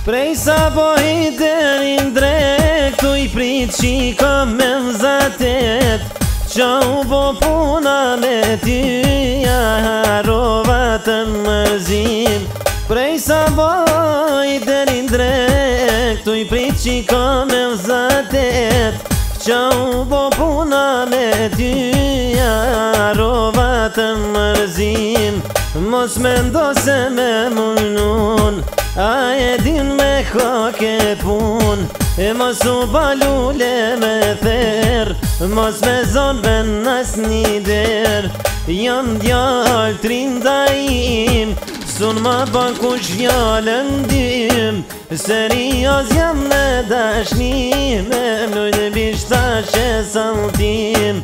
Prej sa pojit derin drejt Tu I prit qika me mzatet Qa u po puna me ty Ja harova të mërzim Prej sa pojit derin drejt Tu I prit qika me mzatet Qa u po puna me ty Ja harova të mërzim Mos me ndo se me mujnun A e din me hake pun E mos u balule me ther Mos me zon ben nas një der Jam djall trinda im Sun ma ban kush fjallën dim Serios jam në dashni Me mlujt e bishta që saltim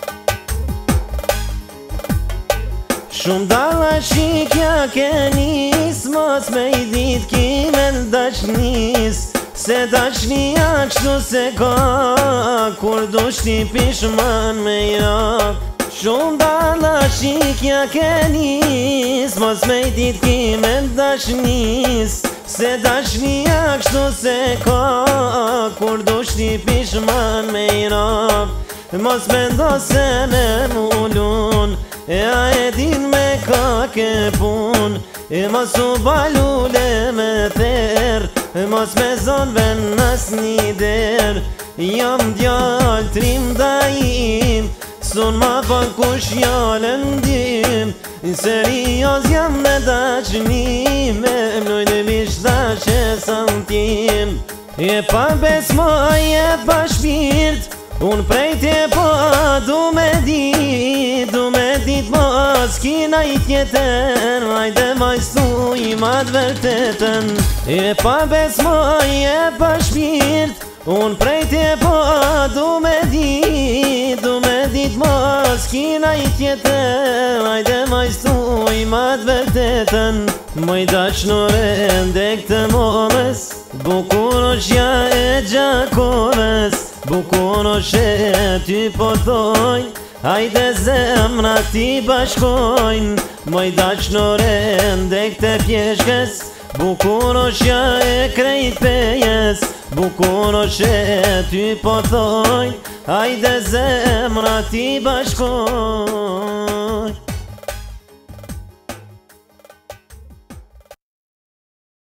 Shumë dalla shikja ke nis Mos me I dit kime në dashnis Se dashnia qëtu se ka Kur du shti pishman me ja Shumë dalla shikja ke nis Mos me I dit kime në dashnis Se dashnia qëtu se ka Kur du shti pishman me ja Mos me ndo se me mullun E a e din me kake pun E mos u balule me ther E mos me zon ven nas një der Jam djall trinda im Sun ma pan kush jallën dim Serios jam në dashni Me mlujt e bishta që saltim E pa besmoj e pa shpirt Unë prej te po du me dit mos kina I tjetër Hajde majstu I mat vërtetën E pa besmoj e pa shpirt Unë prej te po du me dit mos kina I tjetër Hajde majstu I mat vërtetën Moj dashnore ndek të momës Bukur është ja e gjakovës Bukur është e ty po thoj Hajde zemra ti bashkojnë Moj dashnore ndek të pjeshkës Bukur është ja e krejt pejes Bukur është e ty po thoj Hajde zemra ti bashkojnë